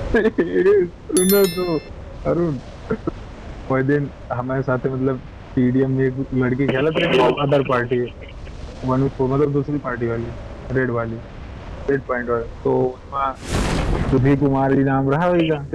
सुनो तो अरुण, वही दिन हमारे साथ मतलब टीडीएम में एक लड़की खेलत रही वो अदर पार्टी, 1v4 मतलब दूसरी पार्टी वाली, रेड वाली, रेड पॉइंट वाला। तो उसमें सुधीर कुमार जी नाम रहा वही का,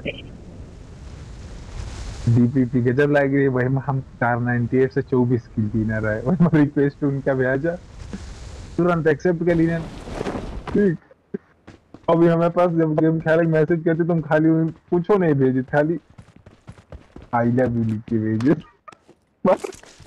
डीपीपी गजब लग रही है भाई। हम 498 से 24 किल पीना रहा है वही, रिक्वेस्ट उनका भेजा, तुरंत एक्सेप्ट कर लिए। ठीक। अभी हमारे पास जब गेम खेले मैसेज करते तुम खाली कुछ नहीं भेजे, खाली आई लव यू लिख के भेजे बस।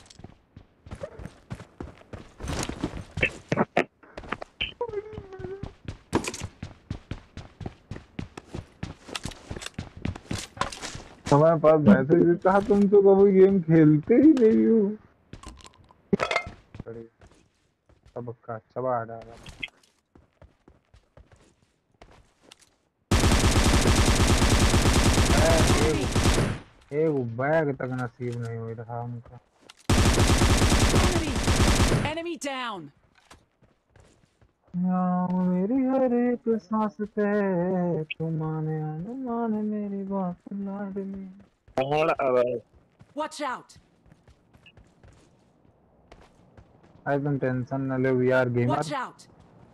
हमारे पास मैसेज कहा तुम तो कभी गेम खेलते ही नहीं हो। अरे सबका चबा डाला। Bag Enemy! एक एक बैग तक नसीब नहीं हो रहा हमका। Enemy! Enemy down! हाँ, मेरी हर एक सांस पे तुम माने न माने मेरी बात लाडली। और Watch out! अरे तुम टेंशन न लो, we are Watch gamer. out!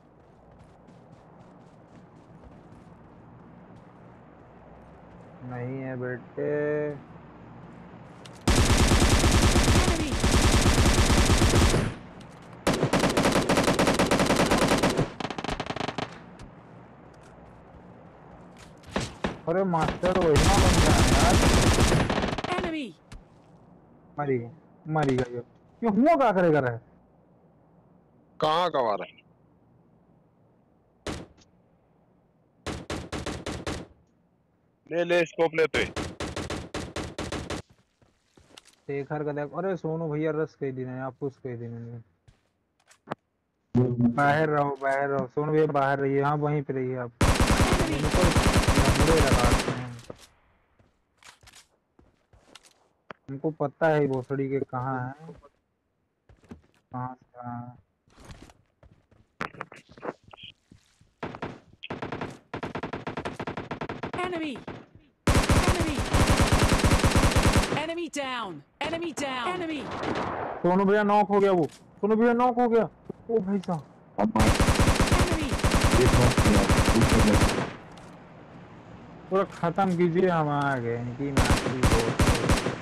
नहीं है बेटे। Enemy! अरे मास्टर वही ना बन गया यार। Enemy! मरी गई, मरी गई। ये हुआ क्या करेगा रहे। कहाँ कवा रहा है? ले ले स्कोप लेते। शेखर का देख, अरे सोनू भैया रस कह दिन है आप कुछ कह दिन। बाहर रहो बाहर रहो, सोनू भैया बाहर रहिए, हाँ वहीं पे रहिए आप। Enemy! इनको नंबरे लगाते हैं। हमको पता है भोसड़ी के कहाँ है, कहाँ से कहाँ है। Enemy! Enemy! Enemy down! Enemy down! Enemy! Sonu भैया नॉक हो गया वो, सोनू भैया नॉक हो गया। ओ भाई साहब Enemy! पूरा खत्म कीजिए, हम आ गए इनकी नाची बहुत।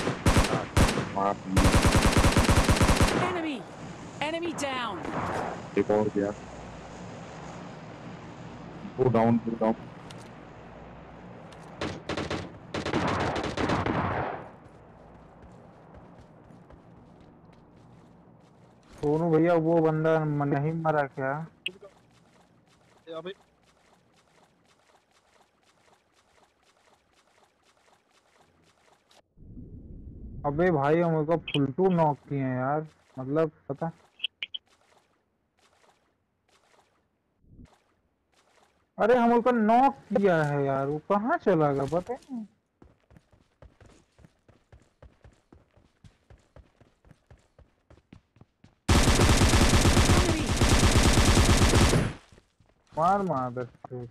Enemy! Enemy down! एक और गया। Go down go down. Sonu भैया वो बंदा नहीं मरा क्या। अबे अबे भाई हम उसको फुल टू नॉक किए हैं यार, मतलब पता। अरे हम उसको नॉक किया है यार, वो कहाँ चला गया पता नहीं। Enemy! मार मार दे।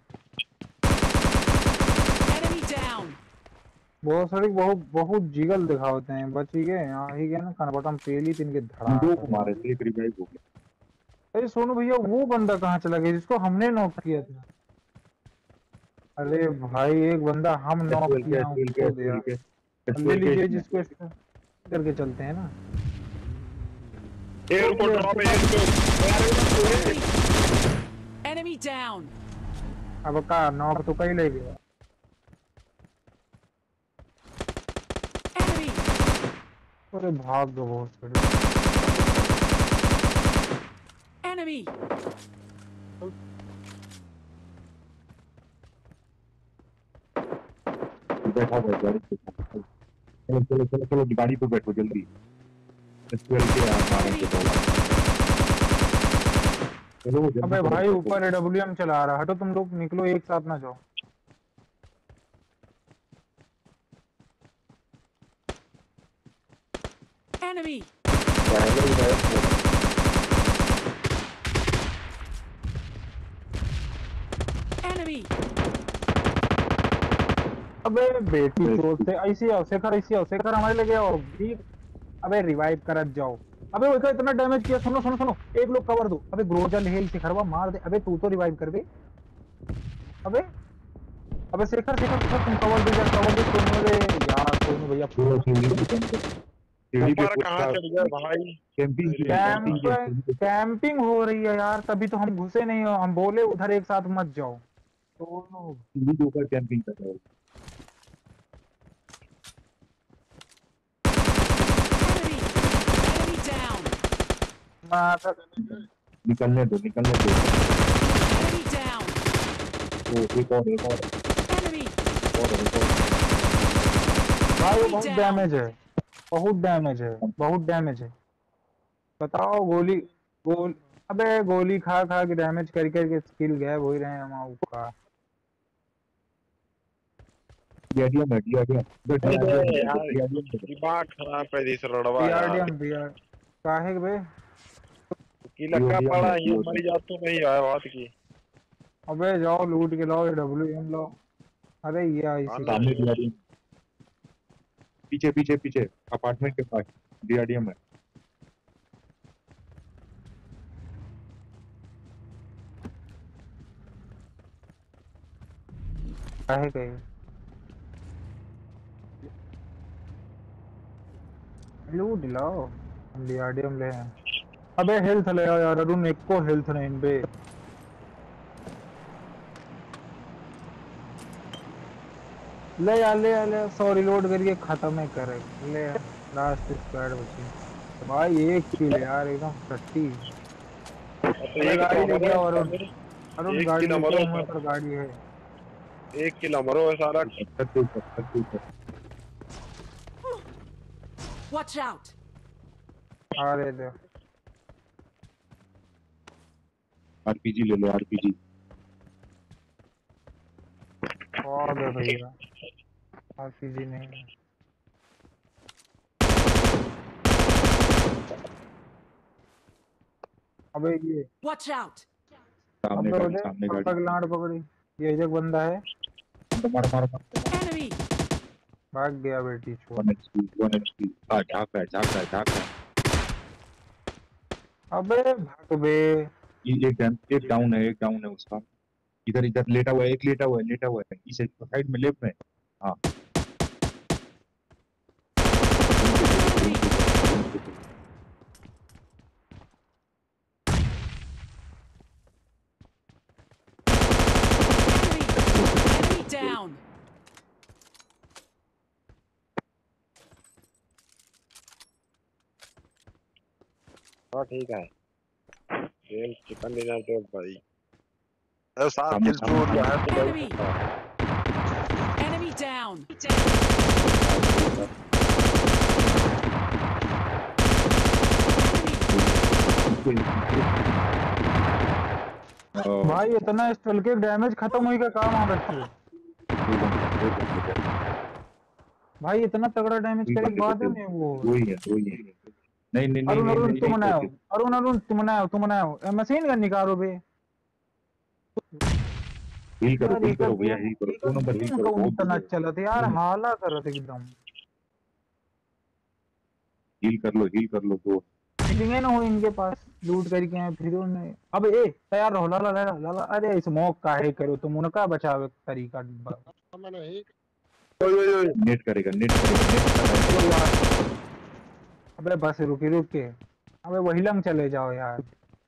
Enemy down! बहुत सारी बहुत बहुत जिगल दिखाते हैं, बच ही गए, आ ही गए ना खाना बटम पेली तीन के धड़ा दो को कर। मारे थे, एक रिवाइव हो गया। अरे सोनू भैया वो बंदा कहाँ चला गया जिसको हमने नॉक किया था। अरे भाई एक बंदा हम नॉक एसएल के किया एसएल के उसको एसएल दिया। के ले एसएल के लीजिए इसमें जिसको करके चलते हैं ना। एयर को ड्रॉप है एयर Enemy! Enemy down! अब का नॉक तो कहीं ले गया। Enemy! अरे भाग दो बहुत बड़े। Enemy! बैठा हुआ है गाड़ी पे। चलो चलो चलो चलो गाड़ी पे बैठो जल्दी। एसएल के आ मारे Enemy! तो चलो जल्दी अबे करो भाई बैठो। ऊपर एडब्ल्यूएम चला रहा, हटो तुम लोग निकलो एक साथ ना जाओ। Enemy! ड्राइवर ड्राइव हो रहा Enemy! अबे बेटी चोट से ऐसी आओ शेखर हमारे लगे आओ भी। अबे रिवाइव करत जाओ। अबे वो इतना डैमेज किया, सुनो सुनो सुनो, एक लोग कवर दो। अबे ग्रोजल हेल शेखरवा मार दे। अबे तू तो रिवाइव कर बे। अबे अबे शेखर तुम कवर दे जा, कवर दे सोनू रे। यार सोनू भैया पूरा सीढ़ी पे ऊपर कहाँ चढ़ गया भाई? कैंपिंग की कैंपिंग हो रही है यार, तभी तो हम घुसे नहीं हो। हम बोले उधर एक साथ मत जाओ। सोनू सीढ़ी के ऊपर कैंपिंग कर रहा है। Enemy down. निकलने दो Enemy down. एक और Enemy. भाई Enemy बहुत down. डैमेज है, बहुत डैमेज है। बताओ गोली अबे गोली खा खा के डैमेज कर करके स्किल गैप हो ही रहे हैं हम का। डीआरडीएम दिमाग खराब है इस लड़वा यार। बीआर काहे बे। की लगा पड़ा ये मर जा तो नहीं है बात की। अबे जाओ लूट के लाओ, डब्ल्यूएम लो। अरे ये इसी सामने डीआरडीएम, पीछे अपार्टमेंट के पास डीआरडीएम है। काहे गए लूट लाओ, डीआरडीएम ले हैं। अबे हेल्थ ले आओ यार अरुण, एक को हेल्थ नहीं इन पे। ले यार सॉरी लोड करके खत्म है करे। ले लास्ट स्क्वाड बची भाई, एक किल यार एकदम टट्टी। अरे गाड़ी लेके आओ अरुण, गाड़ी लेके आओ, मेरे पर गाड़ी है। एक किलो मरो है सारा। Watch out. अरे दे आरपीजी ले लो आरपीजी। और दे भैया आरपीजी नहीं है। अबे ये Watch out. सामने गाड़ी लाड़ पकड़ी, ये एक बंदा है। मार Enemy. भाग गया बेटी छोड़। 1 HP झाँक रहा है। अबे भाग बे। ये एक डाउन है उसका। इधर लेटा हुआ है, एक लेटा हुआ है इस साइड में लेफ्ट में। हाँ Enemy down. हाँ ठीक है। ये चिकन डिनर तो भाई। अरे साथ किल चोर गया है तो Enemy. Enemy down. भाई इतना स्टल के डैमेज खत्म हुई का काम आ रहा है भाई, इतना तगड़ा डैमेज करे बाद में वो। वही है नहीं अरुण तुम बनाओ मशीन गन निकालो बे। हील करो भैया, हील करो 2 नंबर हील करो। इतना चलत यार, हाला करत एकदम। हील कर लो तो हीलिंग है ना हो इनके पास, लूट करके आए फिर उन्हें। अब ए तैयार रहो लाला। अरे स्मोक काहे करो तुम, उनका बचाव तरीका। नेट करेगा। अबे बस रुक के, अबे वही लंग चले जाओ यार।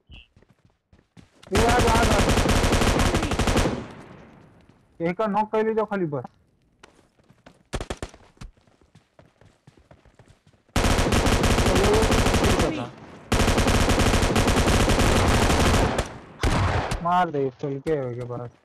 एक का नॉक कर ले जाओ खाली बस। मार दे चल के हो के पास।